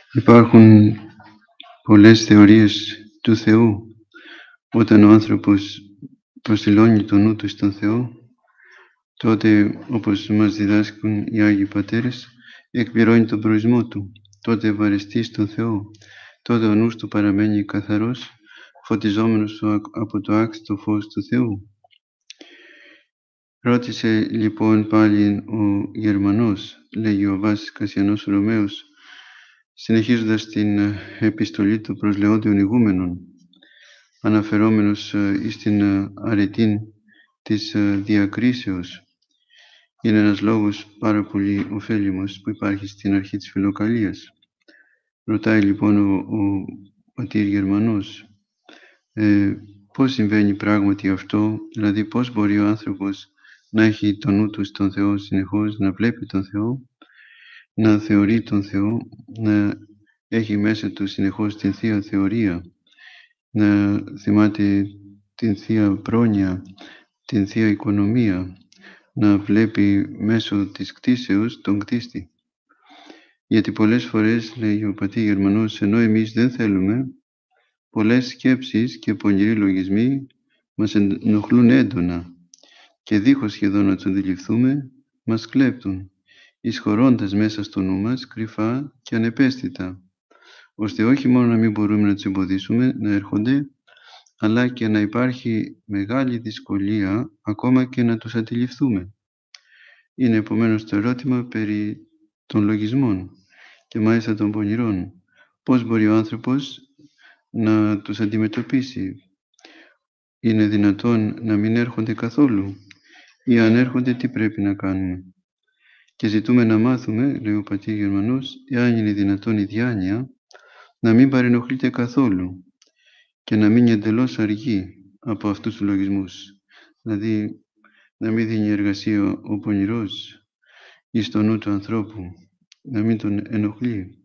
Υπάρχουν πολλές θεωρίες του Θεού. Όταν ο άνθρωπος προσιλώνει το νου του στον Θεό, τότε, όπως μας διδάσκουν οι Άγιοι Πατέρες, εκπληρώνει τον προορισμό του. Τότε ευαρεστεί στον Θεό. Τότε ο νους του παραμένει καθαρός, φωτιζόμενος από το άξιτο φως του Θεού. Ρώτησε λοιπόν πάλι ο Γερμανός, λέγει ο Βάσης Κασιανός Ρωμαίος, συνεχίζοντας την επιστολή του προς Λεόντιον ηγούμενον, αναφερόμενος στην αρετήν της διακρίσεως. Είναι ένας λόγος πάρα πολύ ωφέλιμος που υπάρχει στην αρχή της φιλοκαλίας. Ρωτάει λοιπόν ο πατήρ Γερμανός, πώς συμβαίνει πράγματι αυτό, δηλαδή πώς μπορεί ο άνθρωπος να έχει το νου του στον Θεό συνεχώς, να βλέπει τον Θεό, να θεωρεί τον Θεό, να έχει μέσα του συνεχώς την Θεία Θεωρία, να θυμάται την Θεία Πρόνοια, την Θεία Οικονομία, να βλέπει μέσω της κτήσεως τον κτίστη. Γιατί πολλές φορές, λέει ο πατήρ Γερμανός, ενώ εμείς δεν θέλουμε, πολλές σκέψεις και πονηροί λογισμοί μας ενοχλούν έντονα και δίχως σχεδόν να τους αντιληφθούμε, μας κλέπτουν, εισχωρώντας μέσα στο νου μας κρυφά και ανεπαίσθητα, ώστε όχι μόνο να μην μπορούμε να τους εμποδίσουμε να έρχονται, αλλά και να υπάρχει μεγάλη δυσκολία ακόμα και να τους αντιληφθούμε. Είναι επομένως το ερώτημα περί των λογισμών και μάλιστα των πονηρών. Πώς μπορεί ο άνθρωπος να τους αντιμετωπίσει? Είναι δυνατόν να μην έρχονται καθόλου? Ή αν έρχονται, τι πρέπει να κάνουμε? Και ζητούμε να μάθουμε, λέει ο πατήρ Γερμανός, εάν είναι δυνατόν η διάνοια να μην παρενοχλείται καθόλου και να μείνει εντελώς αργή από αυτούς τους λογισμούς. Δηλαδή, να μην δίνει εργασία ο πονηρός ή στο νου του ανθρώπου, να μην τον ενοχλεί.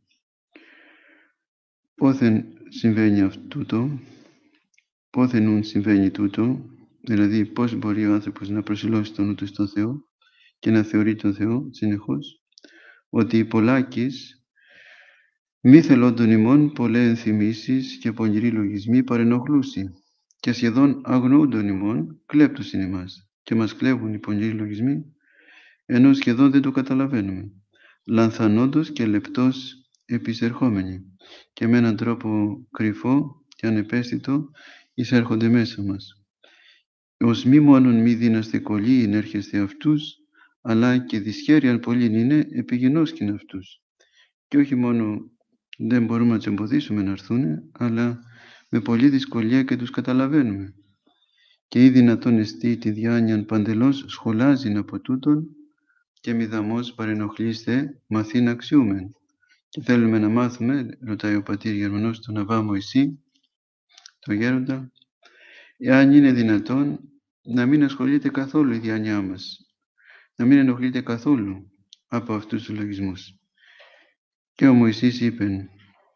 Πόθεν συμβαίνει τούτο, πόθεν συμβαίνει τούτο, δηλαδή πώς μπορεί ο άνθρωπος να προσιλώσει τον νου του στον Θεό και να θεωρεί τον Θεό συνεχώς, ότι οι πολλάκις μη θελόντων ημών πολλές ενθυμίσεις και πονηροί λογισμοί παρενοχλούσι και σχεδόν αγνοούντων ημών κλέπτους είναι εμάς και μας κλέβουν οι πονηροί λογισμοί, ενώ σχεδόν δεν το καταλαβαίνουμε, λανθανόντος και λεπτός επισερχόμενοι και με έναν τρόπο κρυφό και ανεπαίσθητο εισέρχονται μέσα μας. Ως μη μόνον μη δύναστε κολλή ενέρχεστε αυτούς, αλλά και δυσχέρειαν πολλήν είναι επιγενώσκην αυτούς. Και όχι μόνο δεν μπορούμε να τους εμποδίσουμε να έρθουν, αλλά με πολλή δυσκολία και τους καταλαβαίνουμε. Και ή δυνατόν εστί τη διάνοιαν παντελώς σχολάζειν από τούτον και μηδαμώς παρενοχλείστε μαθήν αξιούμεν. Και θέλουμε να μάθουμε, ρωτάει ο πατήρ Γερμανός τον Αββά Μωυσή, το γέροντα, εάν είναι δυνατόν να μην ασχολείται καθόλου η διάνοιά μας, να μην ενοχλείται καθόλου από αυτούς τους λογισμούς. Και ο Μωυσής είπε,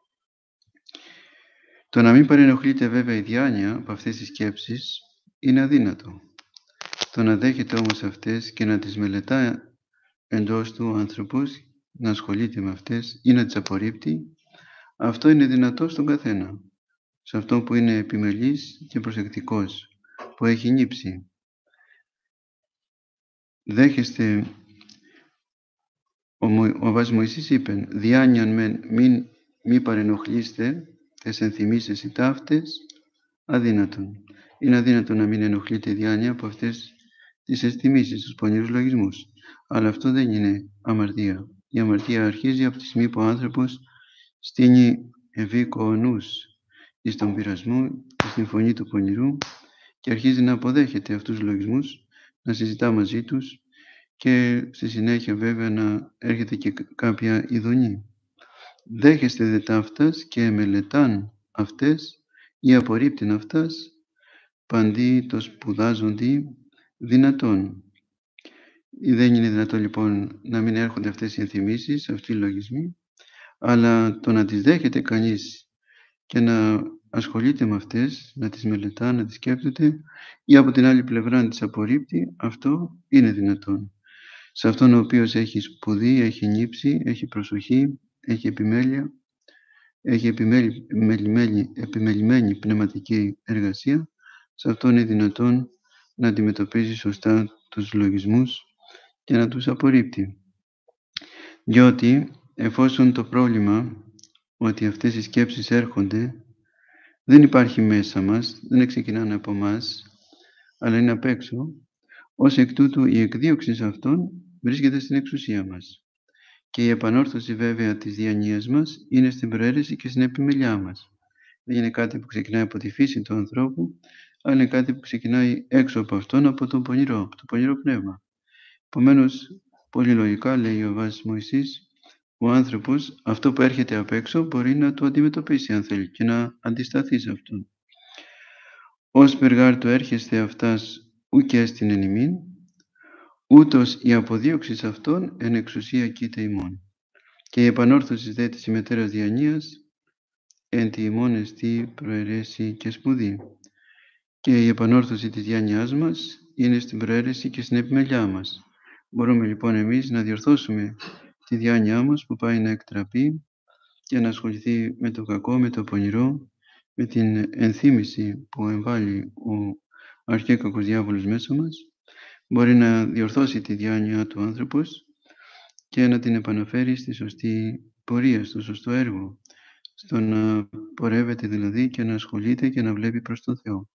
το να μην παρενοχλείται βέβαια η διάνοια από αυτές τις σκέψεις είναι αδύνατο. Το να δέχεται όμως αυτές και να τις μελετά εντός του ο άνθρωπος, να ασχολείται με αυτές ή να τις απορρίπτει, αυτό είναι δυνατό στον καθένα, σε αυτόν που είναι επιμελής και προσεκτικός, που έχει νύψει. Δέχεστε, ο Βάσης Μωυσής είπε, διάνοιαν μη παρενοχλείστε τες ενθυμίσεις οι ταύτες, αδύνατον. Είναι αδύνατο να μην ενοχλείται η διάνοια από αυτές τις αισθημίσεις, τους πονηρούς λογισμούς. Αλλά αυτό δεν είναι αμαρτία. Η αμαρτία αρχίζει από τη στιγμή που ο άνθρωπος στείνει ευήκο ο νους εις τον πειρασμό, στην φωνή του πονηρού και αρχίζει να αποδέχεται αυτούς τους λογισμούς, να συζητά μαζί τους και στη συνέχεια βέβαια να έρχεται και κάποια ειδονή. Δέχεστε δε ταύτας και μελετάν αυτές ή απορρίπτην αυτάς, παντί το σπουδάζοντι δυνατόν. Δεν είναι δυνατόν λοιπόν να μην έρχονται αυτές οι ενθυμίσεις, αυτοί οι λογισμοί, αλλά το να τις δέχεται κανείς και να ασχολείται με αυτές, να τις μελετά, να τις σκέπτεται ή από την άλλη πλευρά να τις απορρίπτει, αυτό είναι δυνατόν. Σε αυτόν ο οποίος έχει σπουδή, έχει νύψη, έχει προσοχή, έχει επιμέλεια, έχει επιμελημένη πνευματική εργασία, σε αυτό είναι δυνατόν να αντιμετωπίζει σωστά τους λογισμούς και να τους απορρίπτει. Διότι εφόσον το πρόβλημα ότι αυτές οι σκέψεις έρχονται δεν υπάρχει μέσα μας, δεν ξεκινάνε από μας, αλλά είναι απ' έξω, ως εκ τούτου η εκδίωξη αυτών βρίσκεται στην εξουσία μας. Και η επανόρθωση βέβαια της διανοίας μας είναι στην προαίρεση και στην επιμελιά μας. Δεν είναι κάτι που ξεκινάει από τη φύση του ανθρώπου, αλλά είναι κάτι που ξεκινάει έξω από αυτόν, από το πονηρό πνεύμα. Επομένως, πολύ λογικά, λέει ο Βάσης Μωυσής, ο άνθρωπος αυτό που έρχεται απ' έξω μπορεί να το αντιμετωπίσει αν θέλει και να αντισταθεί σε αυτόν. Ως περγάρ το έρχεστε αυτάς ουκ έστιν εν ημίν, ούτως η αποδίωξη αυτών εν εξουσία κοίτα ημών. Και η επανόρθωση δε της ημετέρας διανοίας εν τη ημών εστί προαιρέση και σπουδή. Και η επανόρθωση της διάνοιάς μας είναι στην προαίρεση και στην επιμελιά μας. Μπορούμε λοιπόν εμείς να διορθώσουμε τη διάνοιά μας που πάει να εκτραπεί και να ασχοληθεί με το κακό, με το πονηρό, με την ενθύμηση που εμβάλλει ο αρχαίκακος διάβολος μέσα μας. Μπορεί να διορθώσει τη διάνοιά του άνθρωπος και να την επαναφέρει στη σωστή πορεία, στο σωστό έργο, στο να πορεύεται δηλαδή και να ασχολείται και να βλέπει προς τον Θεό.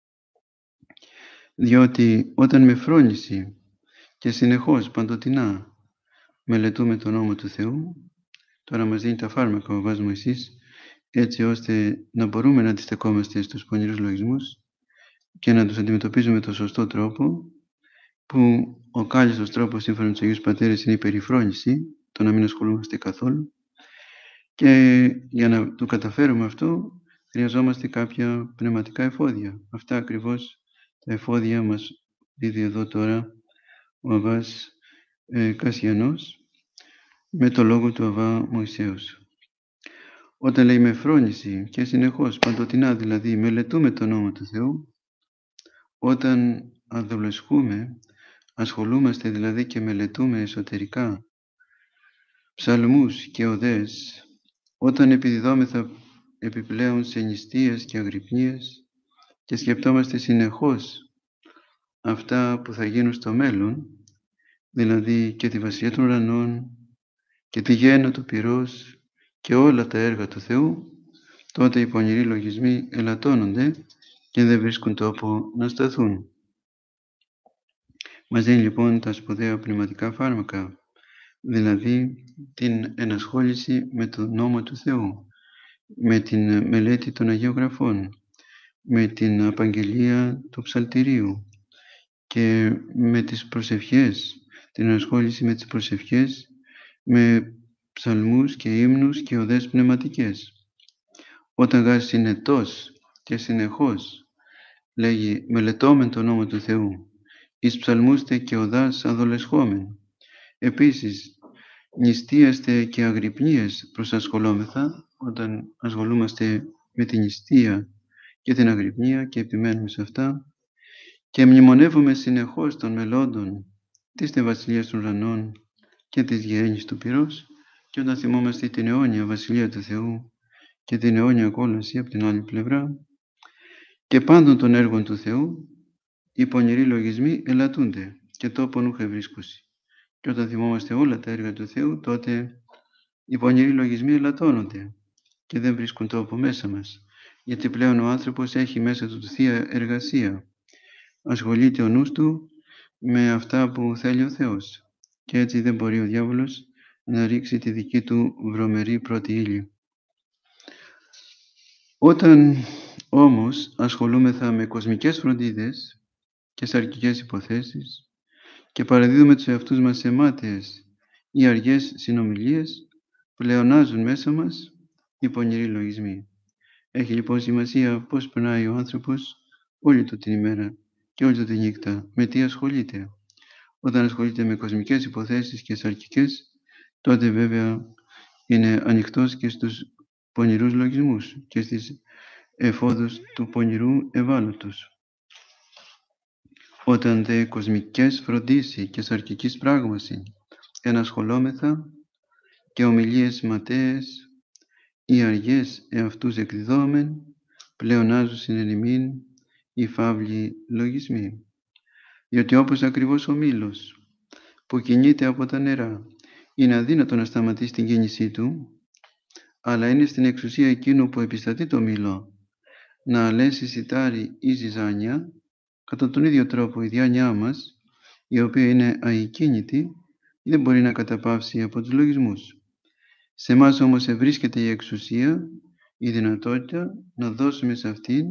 Διότι όταν με φρόνηση και συνεχώς παντοτινά μελετούμε τον νόμο του Θεού, τώρα μας δίνει τα φάρμακα ο Βάσης Μωυσής, έτσι ώστε να μπορούμε να αντιστεκόμαστε στους πονηρούς λογισμούς και να τους αντιμετωπίζουμε με τον σωστό τρόπο, που ο κάλλιστος τρόπος σύμφωνα με τους Αγίους Πατέρες είναι η περιφρόνηση, το να μην ασχολούμαστε καθόλου, και για να το καταφέρουμε αυτό χρειαζόμαστε κάποια πνευματικά εφόδια. Αυτά ακριβώς τα εφόδια μας δίδει εδώ τώρα ο Αββάς Κασιανός με το λόγο του Αββά Μωυσέως. Όταν λέει με φρόνηση και συνεχώς παντοτινά δηλαδή μελετούμε τον νόμο του Θεού, όταν αδολεσχούμε, ασχολούμαστε δηλαδή και μελετούμε εσωτερικά ψαλμούς και οδές, όταν επιδιδόμεθα επιπλέον σε νηστείες και αγρυπνίες και σκεπτόμαστε συνεχώς αυτά που θα γίνουν στο μέλλον, δηλαδή και τη βασιλεία των ουρανών και τη γέννα του πυρός και όλα τα έργα του Θεού, τότε οι πονηροί λογισμοί ελαττώνονται και δεν βρίσκουν τόπο να σταθούν. Μας δίνει λοιπόν τα σπουδαία πνευματικά φάρμακα, δηλαδή την ενασχόληση με τον νόμο του Θεού, με την μελέτη των Αγίων Γραφών, με την απαγγελία του ψαλτηρίου και με τις προσευχές, την ενασχόληση με τις προσευχές, με ψαλμούς και ύμνους και οδές πνευματικές. Όταν γας συνετός και συνεχώς λέγει μελετώμεν τον νόμο του Θεού, εις ψαλμούστε και οδάς αδολεσχόμεν. Επίσης, νηστείαστε και αγρυπνίες προσασχολόμεθα, όταν ασχολούμαστε με την νηστεία και την αγρυπνία και επιμένουμε σε αυτά, και μνημονεύουμε συνεχώς των μελλόντων της βασιλείας των ουρανών και της γέννης του πυρός, και όταν θυμόμαστε την αιώνια βασιλεία του Θεού και την αιώνια κόλαση από την άλλη πλευρά και πάντων των έργων του Θεού, οι πονηροί λογισμοί ελαττούνται και τόπον ούχε βρίσκουσι. Και όταν θυμόμαστε όλα τα έργα του Θεού, τότε οι πονηροί λογισμοί ελαττώνονται και δεν βρίσκουν τόπο μέσα μας, γιατί πλέον ο άνθρωπος έχει μέσα του θεία εργασία. Ασχολείται ο νους του με αυτά που θέλει ο Θεός και έτσι δεν μπορεί ο διάβολος να ρίξει τη δική του βρωμερή πρώτη ύλη. Όταν όμως ασχολούμεθα με κοσμικές φροντίδες και σαρκικές υποθέσεις και παραδίδουμε τους εαυτούς μας σε μάταιες ή αργές συνομιλίες, πλεονάζουν μέσα μας οι πονηροί λογισμοί. Έχει λοιπόν σημασία πώς περνάει ο άνθρωπος όλη του την ημέρα και όλη του τη νύχτα, με τι ασχολείται. Όταν ασχολείται με κοσμικές υποθέσεις και σαρκικές, τότε βέβαια είναι ανοιχτός και στους πονηρούς λογισμούς και στις εφόδους του πονηρού ευάλωτους. Όταν δε κοσμικές φροντίσει και σαρκικής πράγμαση ενασχολόμεθα και ομιλίες ματαίες οι αργές εαυτούς εκδιδόμεν, πλεονάζουσιν εν ημίν οι φαύλοι λογισμοί. Διότι όπως ακριβώς ο μήλος που κινείται από τα νερά είναι αδύνατο να σταματήσει την κίνησή του, αλλά είναι στην εξουσία εκείνου που επιστατεί το μήλο να αλέσει σιτάρι ή ζυζάνια, κατά τον ίδιο τρόπο η διάνοιά μας, η οποία είναι αικίνητη, δεν μπορεί να καταπαύσει από τους λογισμούς. Σε εμάς όμως ευρίσκεται η εξουσία, η δυνατότητα να δώσουμε σε αυτήν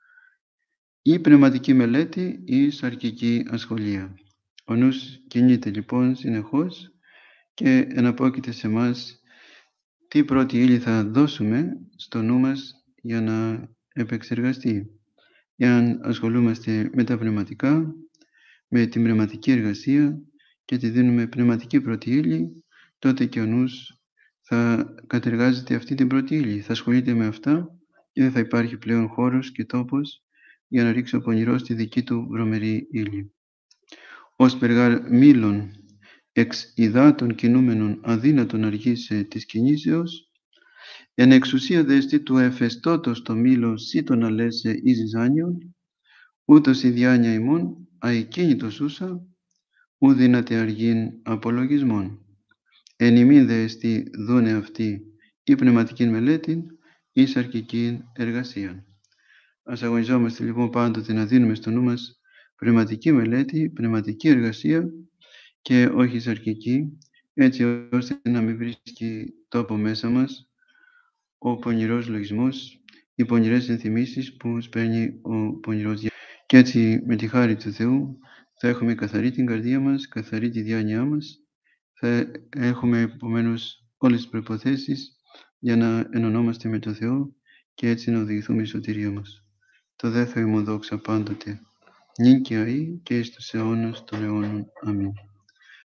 ή πνευματική μελέτη ή σαρκική ασχολία. Ο νους κινείται λοιπόν συνεχώς και εναπόκειται σε εμάς τι πρώτη ύλη θα δώσουμε στο νου μας για να επεξεργαστεί. Εάν ασχολούμαστε με τα πνευματικά, με την πνευματική εργασία και τη δίνουμε πνευματική πρώτη ύλη, τότε και ο νους θα κατεργάζεται αυτή την πρώτη ύλη, θα ασχολείται με αυτά και δεν θα υπάρχει πλέον χώρος και τόπος για να ρίξει ο πονηρός τη δική του βρωμερή ύλη. Ως περγάρ μήλων εξ υδάτων κινούμενων αδύνατον αργήσε της κινήσεως, εν εξουσία δέστη του εφεστώτος το μήλο σύτον αλέσε εις ζυζάνιον, ούτως η διάνοια ημών αεκίνητος ούσα, ου δύναται αργήν απολογισμών. Εν ημίν δε εστί δούνε αυτή η πνευματική μελέτη ή σαρκική εργασία. Ας αγωνιζόμαστε λοιπόν πάντοτε να δίνουμε στο νου μας πνευματική μελέτη, πνευματική εργασία και όχι σαρκική, έτσι ώστε να μην βρίσκει τόπο μέσα μας ο πονηρός λογισμός, οι πονηρές ενθυμίσεις που σπέρνει ο πονηρός διάβολος. Και έτσι με τη χάρη του Θεού θα έχουμε καθαρή την καρδία μας, καθαρή τη διάνοιά μας, θα έχουμε επομένως όλες τις προϋποθέσεις για να ενωνόμαστε με τον Θεό και έτσι να οδηγηθούμε η σωτηρία μας. Το δε Θεό ημών δόξα πάντοτε, νυν και αεί και εις τους αιώνας των αιώνων. Αμήν.